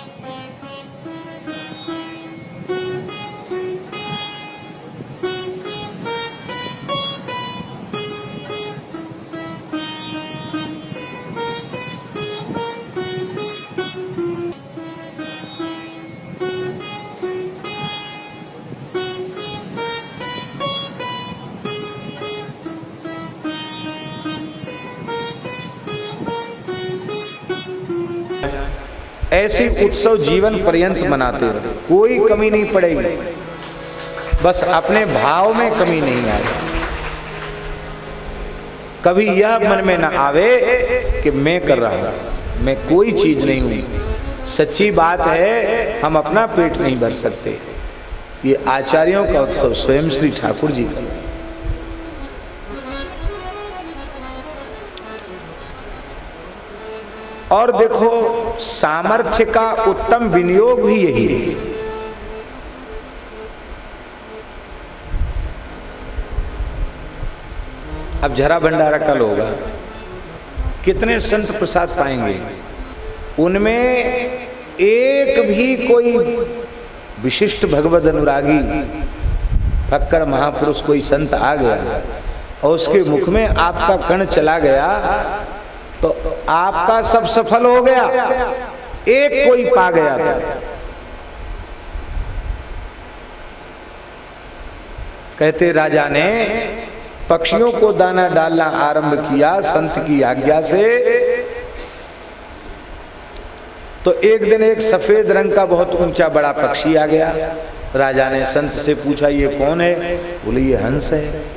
ऐसी उत्सव जीवन पर्यंत मनाते रहो, कोई कमी नहीं पड़ेगी, बस अपने भाव में कमी नहीं आएगी। कभी यह मन में ना आवे कि मैं कर रहा हूं, मैं कोई चीज नहीं हूं। सच्ची बात है, हम अपना पेट नहीं भर सकते। ये आचार्यों का उत्सव स्वयं श्री ठाकुर जी का। और देखो, सामर्थ्य का उत्तम विनियोग भी यही है। अब जरा भंडारा कल होगा, कितने संत प्रसाद पाएंगे, उनमें एक भी कोई विशिष्ट भगवद अनुरागी फक्कड़ महापुरुष कोई संत आ गया और उसके मुख में आपका कण चला गया तो आपका सब सफल हो गया। एक कोई पा गया था, कहते राजा ने पक्षियों को दाना डालना आरंभ किया संत की आज्ञा से। तो एक दिन एक सफेद रंग का बहुत ऊंचा बड़ा पक्षी आ गया। राजा ने संत से पूछा, ये कौन है? बोले, ये हंस है।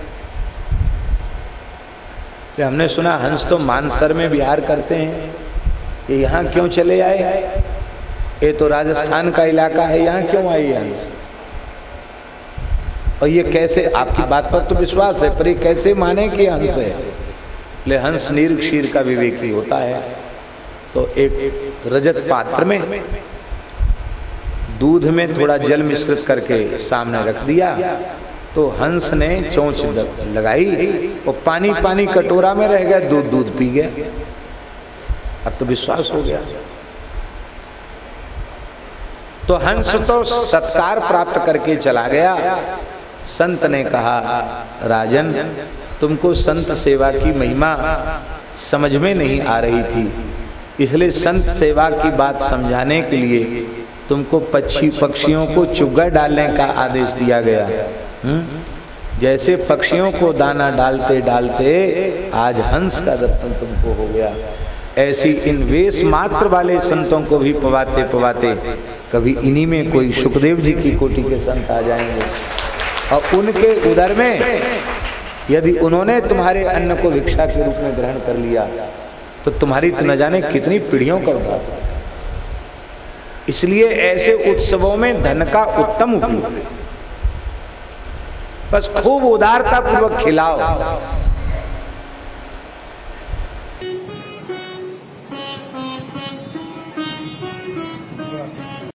हमने सुना हंस तो मानसर में विहार करते हैं, ये यहाँ क्यों चले आए? ये तो राजस्थान का इलाका है, यहाँ क्यों आए ये हंस? और ये कैसे? आपकी बात पर तो विश्वास है, पर ये कैसे माने कि हंस है? ले हंस नीर क्षीर का विवेकी होता है। तो एक रजत पात्र में दूध में थोड़ा जल मिश्रित करके सामने रख दिया, तो हंस ने चोंच लगाई और पानी पानी कटोरा में रह गया, दूध दूध पी गया। अब तो विश्वास हो गया। तो हंस तो सत्कार प्राप्त करके चला गया। संत ने कहा, राजन, तुमको संत सेवा की महिमा समझ में नहीं आ रही थी, इसलिए संत सेवा की बात समझाने के लिए तुमको पक्षियों को चुग्गा डालने का आदेश दिया गया। जैसे पक्षियों को दाना डालते डालते आज हंस का दर्शन तुमको हो गया, ऐसी इन वेश मात्र वाले संतों को भी पवाते पवाते कभी इन्हीं में कोई सुखदेव जी की कोटि के संत आ जाएंगे और उनके उदर में यदि उन्होंने तुम्हारे अन्न को भिक्षा के रूप में ग्रहण कर लिया तो तुम्हारी तो न जाने कितनी पीढ़ियों का उद्धार होगा। इसलिए ऐसे उत्सवों में धन का उत्तम उपयोग, बस खूब उदारता पूर्वक खिलाओ।